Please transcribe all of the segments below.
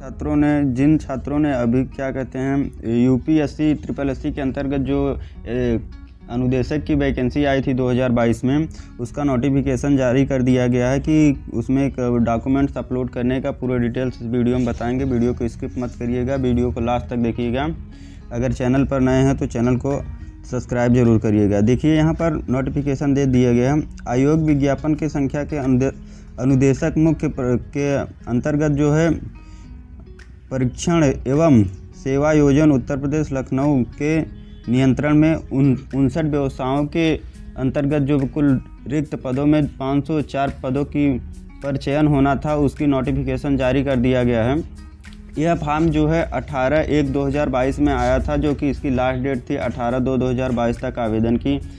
जिन छात्रों ने अभी क्या कहते हैं यूपीएससी ट्रिपल एससी के अंतर्गत जो अनुदेशक की वैकेंसी आई थी 2022 में, उसका नोटिफिकेशन जारी कर दिया गया है कि उसमें एक डॉक्यूमेंट्स अपलोड करने का पूरा डिटेल्स इस वीडियो में बताएंगे। वीडियो को स्किप मत करिएगा, वीडियो को लास्ट तक देखिएगा। अगर चैनल पर नए हैं तो चैनल को सब्सक्राइब जरूर करिएगा। देखिए यहाँ पर नोटिफिकेशन दे दिया गया है। आयोग विज्ञापन की संख्या के अनुदेशक मुख्य के अंतर्गत जो है परीक्षण एवं सेवा योजन उत्तर प्रदेश लखनऊ के नियंत्रण में 59 व्यवसायों के अंतर्गत जो कुल रिक्त पदों में 504 पदों की पर चयन होना था, उसकी नोटिफिकेशन जारी कर दिया गया है। यह फॉर्म जो है 18/1/2022 में आया था, जो कि इसकी लास्ट डेट थी 18/2/2022 तक आवेदन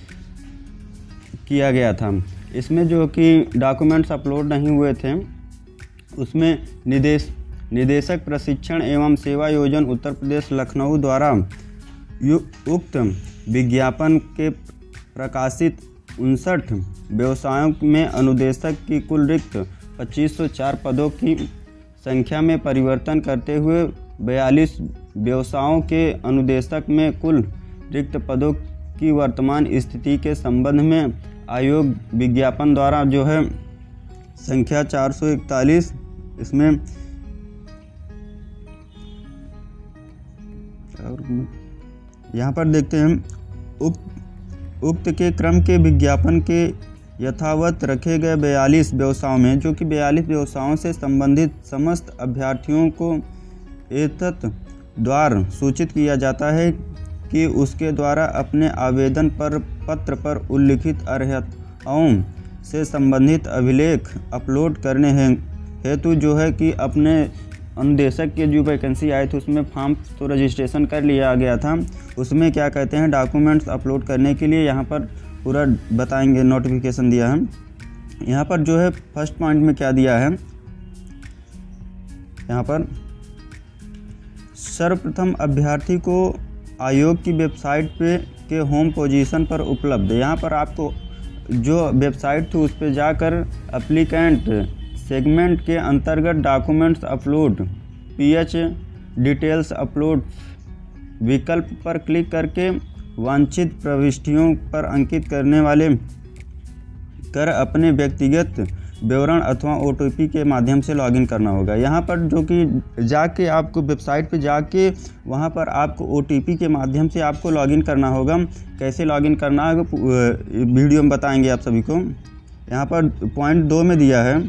किया गया था। इसमें जो कि डॉक्यूमेंट्स अपलोड नहीं हुए थे, उसमें निदेशक प्रशिक्षण एवं सेवा योजन उत्तर प्रदेश लखनऊ द्वारा उक्त विज्ञापन के प्रकाशित 59 व्यवसायों में अनुदेशक की कुल रिक्त 2504 पदों की संख्या में परिवर्तन करते हुए 42 व्यवसायों के अनुदेशक में कुल रिक्त पदों की वर्तमान स्थिति के संबंध में आयोग विज्ञापन द्वारा जो है संख्या 441 इसमें यहाँ पर देखते हैं उक्त के क्रम के विज्ञापन के यथावत रखे गए 42 व्यवसायों में, जो कि 42 व्यवसायों से संबंधित समस्त अभ्यर्थियों को एतत् द्वारा सूचित किया जाता है कि उसके द्वारा अपने आवेदन पत्र पर उल्लिखित अर्हताओं से संबंधित अभिलेख अपलोड करने हेतु जो है कि अपने अनुदेशक के जो वैकेंसी आई थी उसमें फॉर्म तो रजिस्ट्रेशन कर लिया गया था। उसमें क्या कहते हैं डॉक्यूमेंट्स अपलोड करने के लिए यहाँ पर पूरा बताएंगे, नोटिफिकेशन दिया है। यहाँ पर जो है फर्स्ट पॉइंट में क्या दिया है, यहाँ पर सर्वप्रथम अभ्यर्थी को आयोग की वेबसाइट पे के होम पोजीशन पर उपलब्ध, यहाँ पर आपको जो वेबसाइट थी उस पर जाकर एप्लीकेंट सेगमेंट के अंतर्गत documents upload PH details upload विकल्प पर क्लिक करके वांछित प्रविष्टियों पर अंकित करने वाले कर अपने व्यक्तिगत विवरण अथवा ओटीपी के माध्यम से लॉगिन करना होगा। यहाँ पर जो कि जाके आपको वेबसाइट पे जाके वहाँ पर आपको ओटीपी के माध्यम से आपको लॉगिन करना होगा। कैसे लॉगिन करना है वीडियो में बताएंगे आप सभी को। यहाँ पर पॉइंट 2 में दिया है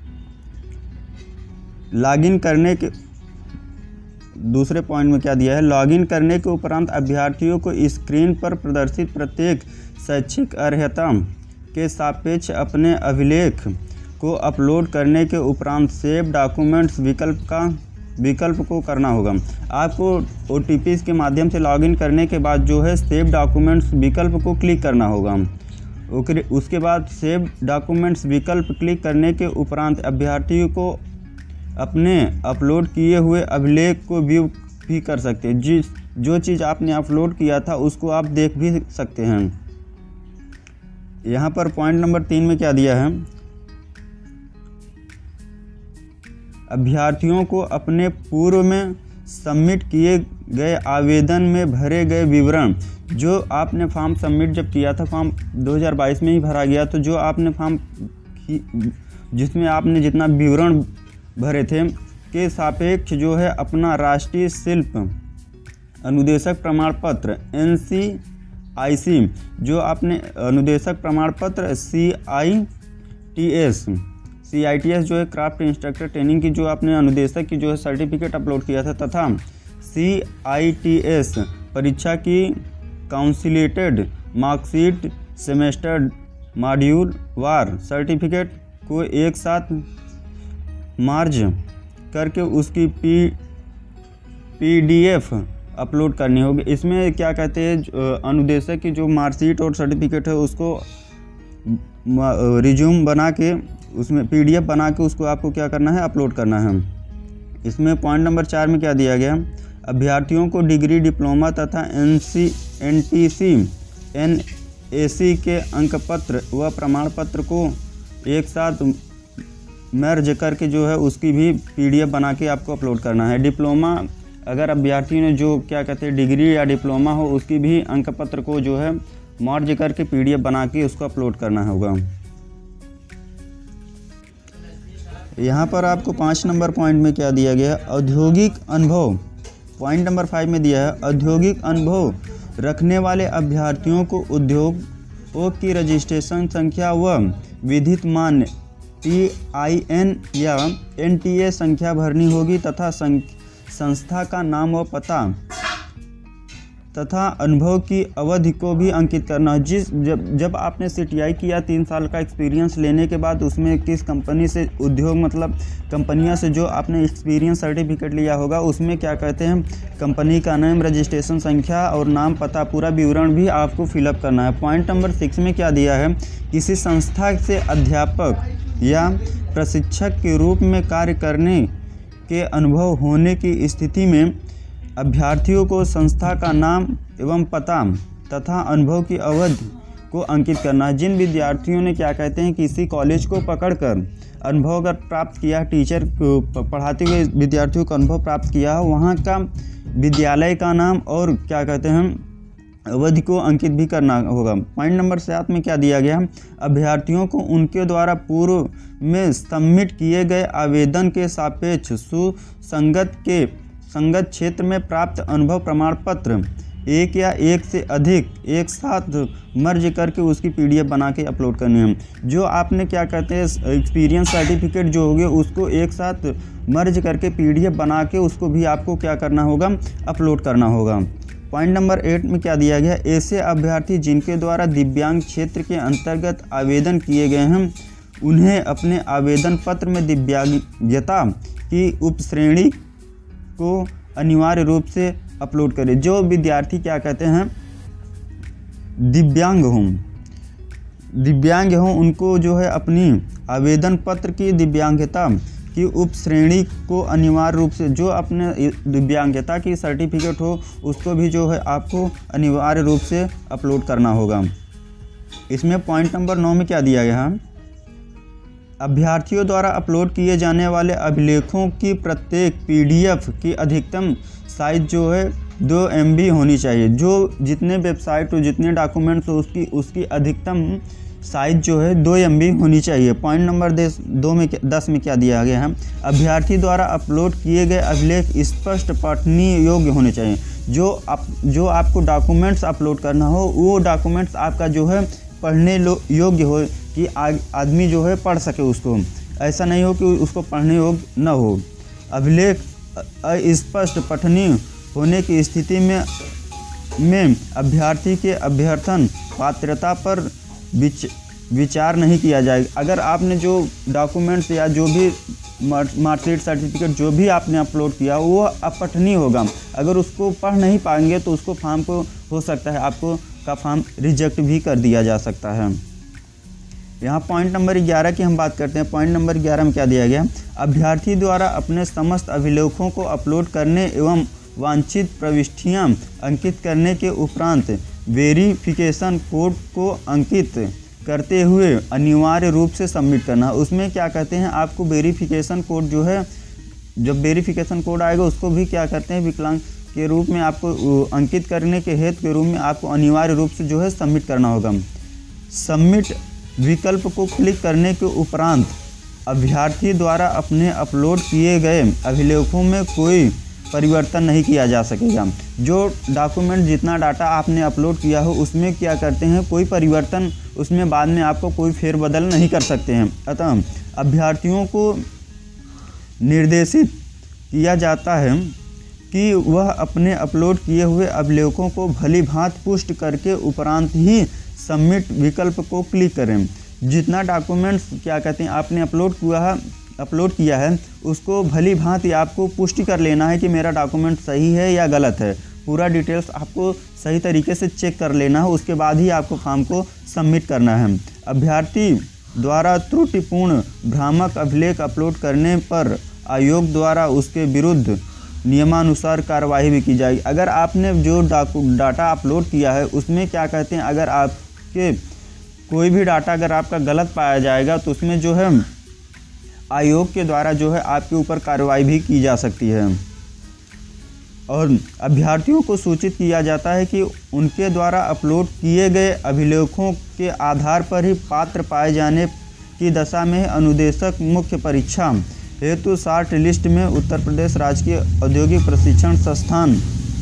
लॉगिन करने के, दूसरे पॉइंट में क्या दिया है, लॉगिन करने के उपरांत अभ्यर्थियों को स्क्रीन पर प्रदर्शित प्रत्येक शैक्षिक अर्हता के सापेक्ष अपने अभिलेख को अपलोड करने के उपरांत सेव डॉक्यूमेंट्स विकल्प को करना होगा। आपको ओटीपी के माध्यम से लॉगिन करने के बाद जो है सेव डॉक्यूमेंट्स विकल्प को क्लिक करना होगा। उसके बाद सेव डॉक्यूमेंट्स विकल्प क्लिक करने के उपरांत अभ्यर्थियों को अपने अपलोड किए हुए अभिलेख को व्यू भी कर सकते हैं। जो चीज़ आपने अपलोड किया था उसको आप देख भी सकते हैं। यहाँ पर पॉइंट नंबर 3 में क्या दिया है, अभ्यर्थियों को अपने पूर्व में सबमिट किए गए आवेदन में भरे गए विवरण, जो आपने फॉर्म सबमिट जब किया था, फॉर्म 2022 में ही भरा गया, तो जो आपने फॉर्म जिसमें आपने जितना विवरण भरे थे के सापेक्ष जो है अपना राष्ट्रीय शिल्प अनुदेशक प्रमाण पत्र NCIC, जो आपने अनुदेशक प्रमाण पत्र CITS जो है क्राफ्ट इंस्ट्रक्टर ट्रेनिंग की जो आपने अनुदेशक की जो है सर्टिफिकेट अपलोड किया था, तथा CITS परीक्षा की काउंसिलेटेड मार्कशीट सेमेस्टर मॉड्यूल वार सर्टिफिकेट को एक साथ मार्ज करके उसकी PDF अपलोड करनी होगी। इसमें क्या कहते हैं अनुदेशक की जो मार्कशीट और सर्टिफिकेट है उसको रिज्यूम बना के उसमें PDF बना के उसको आपको क्या करना है, अपलोड करना है। इसमें पॉइंट नंबर 4 में क्या दिया गया, अभ्यर्थियों को डिग्री डिप्लोमा तथा NTC NAC के अंक पत्र व प्रमाण पत्र को एक साथ मर्ज करके जो है उसकी भी PDF बना के आपको अपलोड करना है। डिप्लोमा अगर अभ्यर्थी ने जो क्या कहते हैं डिग्री या डिप्लोमा हो उसकी भी अंक पत्र को जो है मर्ज करके PDF बना के उसको अपलोड करना होगा। यहाँ पर आपको 5 नंबर पॉइंट में क्या दिया गया है, औद्योगिक अनुभव। पॉइंट नंबर 5 में दिया है औद्योगिक अनुभव रखने वाले अभ्यर्थियों को उद्योगों की रजिस्ट्रेशन संख्या व विधित मान्य TIN या NTA संख्या भरनी होगी तथा संस्था का नाम व पता तथा अनुभव की अवधि को भी अंकित करना। जब आपने CTI किया 3 साल का एक्सपीरियंस लेने के बाद उसमें किस कंपनी से उद्योग मतलब कंपनियां से जो आपने एक्सपीरियंस सर्टिफिकेट लिया होगा उसमें क्या कहते हैं कंपनी का नाम, रजिस्ट्रेशन संख्या और नाम, पता, पूरा विवरण भी आपको फिलअप करना है। पॉइंट नंबर 6 में क्या दिया है, किसी संस्था से अध्यापक या प्रशिक्षक के रूप में कार्य करने के अनुभव होने की स्थिति में अभ्यर्थियों को संस्था का नाम एवं पता तथा अनुभव की अवधि को अंकित करना है। जिन विद्यार्थियों ने क्या कहते हैं किसी कॉलेज को पकड़कर अनुभव अगर प्राप्त किया, टीचर को पढ़ाते हुए विद्यार्थियों को अनुभव प्राप्त किया हो, वहाँ का विद्यालय का नाम और क्या कहते हैं अवधि को अंकित भी करना होगा। पॉइंट नंबर 7 में क्या दिया गया, अभ्यर्थियों को उनके द्वारा पूर्व में सबमिट किए गए आवेदन के सापेक्ष संगत क्षेत्र में प्राप्त अनुभव प्रमाण पत्र एक या एक से अधिक एक साथ मर्ज करके उसकी PDF बना के अपलोड करनी है। जो आपने क्या कहते हैं एक्सपीरियंस सर्टिफिकेट जो होंगे उसको एक साथ मर्ज करके PDF बना के उसको भी आपको क्या करना होगा, अपलोड करना होगा। पॉइंट नंबर 8 में क्या दिया गया, ऐसे अभ्यर्थी जिनके द्वारा दिव्यांग क्षेत्र के अंतर्गत आवेदन किए गए हैं उन्हें अपने आवेदन पत्र में दिव्यांगता की उपश्रेणी को अनिवार्य रूप से अपलोड करें। जो विद्यार्थी क्या कहते हैं दिव्यांग हों उनको जो है अपनी आवेदन पत्र की दिव्यांगता की उपश्रेणी को अनिवार्य रूप से जो अपने दिव्यांगता की सर्टिफिकेट हो उसको भी जो है आपको अनिवार्य रूप से अपलोड करना होगा। इसमें पॉइंट नंबर 9 में क्या दिया गया है, अभ्यर्थियों द्वारा अपलोड किए जाने वाले अभिलेखों की प्रत्येक PDF की अधिकतम साइज जो है 2 MB होनी चाहिए। जो जितने वेबसाइट हो जितने डॉक्यूमेंट्स हो उसकी अधिकतम साइज जो है 2 MB होनी चाहिए। पॉइंट नंबर 10 में क्या दिया गया है, अभ्यर्थी द्वारा अपलोड किए गए अभिलेख स्पष्ट पठनीय योग्य होने चाहिए। जो आपको डॉक्यूमेंट्स अपलोड करना हो वो डॉक्यूमेंट्स आपका जो है पढ़ने योग्य हो कि आदमी जो है पढ़ सके उसको, ऐसा नहीं हो कि उसको पढ़ने योग्य न हो। अभिलेख अस्पष्ट पठनीय होने की स्थिति में अभ्यर्थी के अभ्यर्थन पात्रता पर विचार नहीं किया जाएगा। अगर आपने जो डॉक्यूमेंट्स या जो भी मार्कशीट सर्टिफिकेट जो भी आपने अपलोड किया वो अपठनीय होगा, अगर उसको पढ़ नहीं पाएंगे तो उसको फॉर्म को हो सकता है आपको का फॉर्म रिजेक्ट भी कर दिया जा सकता है। यहाँ पॉइंट नंबर 11 की हम बात करते हैं। पॉइंट नंबर 11 में क्या दिया गया, अभ्यर्थी द्वारा अपने समस्त अभिलेखों को अपलोड करने एवं वांछित प्रविष्टियाँ अंकित करने के उपरांत वेरिफिकेशन कोड को अंकित करते हुए अनिवार्य रूप से सबमिट करना। उसमें क्या कहते हैं आपको वेरिफिकेशन कोड जो है, जब वेरिफिकेशन कोड आएगा उसको भी क्या करते हैं विकलांग के रूप में आपको अंकित करने के हेतु के रूप में आपको अनिवार्य रूप से जो है सबमिट करना होगा। सबमिट विकल्प को क्लिक करने के उपरांत अभ्यर्थी द्वारा अपने अपलोड किए गए अभिलेखों में कोई परिवर्तन नहीं किया जा सकेगा। जो डॉक्यूमेंट जितना डाटा आपने अपलोड किया हो उसमें क्या करते हैं कोई परिवर्तन उसमें बाद में आपको कोई फेरबदल नहीं कर सकते हैं। अतः अभ्यर्थियों को निर्देशित किया जाता है कि वह अपने अपलोड किए हुए अभिलेखों को भली भांति पुष्ट करके उपरांत ही सबमिट विकल्प को क्लिक करें। जितना डॉक्यूमेंट्स क्या कहते हैं आपने अपलोड किया है उसको भली भांति आपको पुष्टि कर लेना है कि मेरा डॉक्यूमेंट सही है या गलत है। पूरा डिटेल्स आपको सही तरीके से चेक कर लेना है, उसके बाद ही आपको फॉर्म को सबमिट करना है। अभ्यर्थी द्वारा त्रुटिपूर्ण भ्रामक अभिलेख अपलोड करने पर आयोग द्वारा उसके विरुद्ध नियमानुसार कार्रवाई भी की जाएगी। अगर आपने जो डाटा अपलोड किया है उसमें क्या कहते हैं अगर आपके कोई भी डाटा अगर आपका गलत पाया जाएगा तो उसमें जो है आयोग के द्वारा जो है आपके ऊपर कार्रवाई भी की जा सकती है। और अभ्यर्थियों को सूचित किया जाता है कि उनके द्वारा अपलोड किए गए अभिलेखों के आधार पर ही पात्र पाए जाने की दशा में अनुदेशक मुख्य परीक्षा हेतु शॉर्ट लिस्ट में उत्तर प्रदेश राजकीय औद्योगिक प्रशिक्षण संस्थान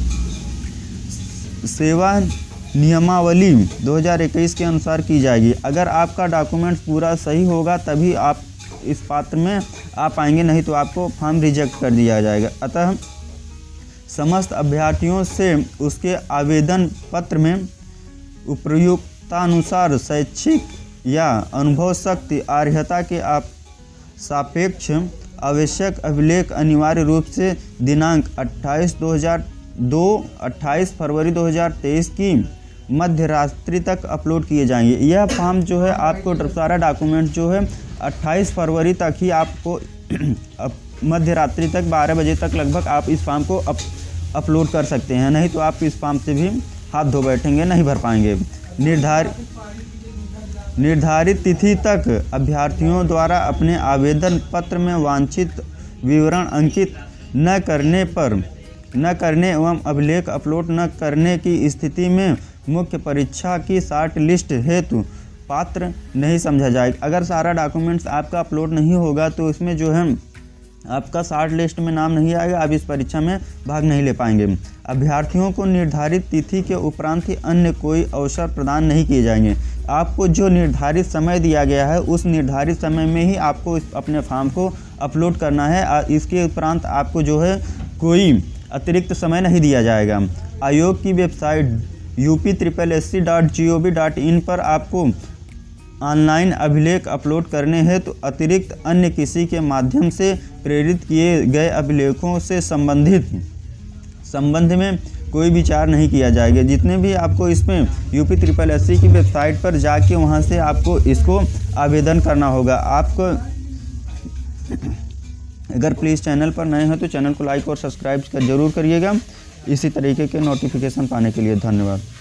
सेवा नियमावली 2021 के अनुसार की जाएगी। अगर आपका डॉक्यूमेंट्स पूरा सही होगा तभी आप इस पात्र में आ पाएंगे, नहीं तो आपको फॉर्म रिजेक्ट कर दिया जाएगा। अतः समस्त अभ्यर्थियों से उसके आवेदन पत्र में उपयुक्तानुसार शैक्षिक या अनुभव शक्ति अर्हता के सापेक्ष आवश्यक अभिलेख अनिवार्य रूप से दिनांक 28 फरवरी 2023 की मध्य रात्रि तक अपलोड किए जाएंगे। यह फॉर्म जो है आपको सारा डॉक्यूमेंट जो है 28 फरवरी तक ही आपको मध्य रात्रि तक 12 बजे तक लगभग आप इस फॉर्म को अपलोड कर सकते हैं, नहीं तो आप इस फॉर्म से भी हाथ धो बैठेंगे, नहीं भर पाएंगे। निर्धारित तिथि तक अभ्यर्थियों द्वारा अपने आवेदन पत्र में वांछित विवरण अंकित न करने एवं अभिलेख अपलोड न करने की स्थिति में मुख्य परीक्षा की शॉर्ट लिस्ट हेतु पात्र नहीं समझा जाएगा। अगर सारा डॉक्यूमेंट्स आपका अपलोड नहीं होगा तो इसमें जो है आपका शॉर्ट लिस्ट में नाम नहीं आएगा, आप इस परीक्षा में भाग नहीं ले पाएंगे। अभ्यर्थियों को निर्धारित तिथि के उपरांत ही अन्य कोई अवसर प्रदान नहीं किए जाएंगे। आपको जो निर्धारित समय दिया गया है उस निर्धारित समय में ही आपको अपने फॉर्म को अपलोड करना है। इसके उपरांत आपको जो है कोई अतिरिक्त समय नहीं दिया जाएगा। आयोग की वेबसाइट upSSC.gov.in पर आपको ऑनलाइन अभिलेख अपलोड करने हैं तो अतिरिक्त अन्य किसी के माध्यम से प्रेरित किए गए अभिलेखों से संबंध में कोई विचार नहीं किया जाएगा। जितने भी आपको इसमें upSSC की वेबसाइट पर जाके वहां से आपको इसको आवेदन करना होगा। आपको अगर प्लीज़ चैनल पर नए हैं तो चैनल को लाइक और सब्सक्राइब जरूर करिएगा। इसी तरीके के नोटिफिकेशन पाने के लिए धन्यवाद।